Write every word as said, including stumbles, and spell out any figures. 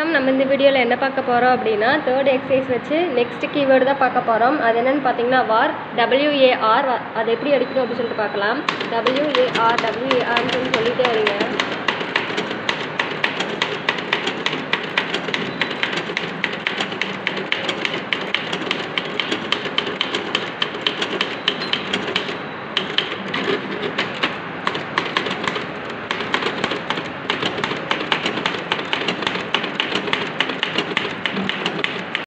நம்ம இந்த வீடியோவில் என்ன பார்க்க போகிறோம் அப்படின்னா தேர்ட் எக்ஸசைஸ் வச்சு நெக்ஸ்ட் கீவேர்டு தான் பார்க்க போகிறோம். அது என்னென்னு பார்த்தீங்கன்னா வார் டபிள்யூஏஆர். அது எப்படி அடிக்கணும் அப்படின்னு சொல்லிட்டு பார்க்கலாம். டபிள்யூஏஆர் டபிள்யூஏஆர்னு சொல்லி சொல்லிட்டே வரீங்க.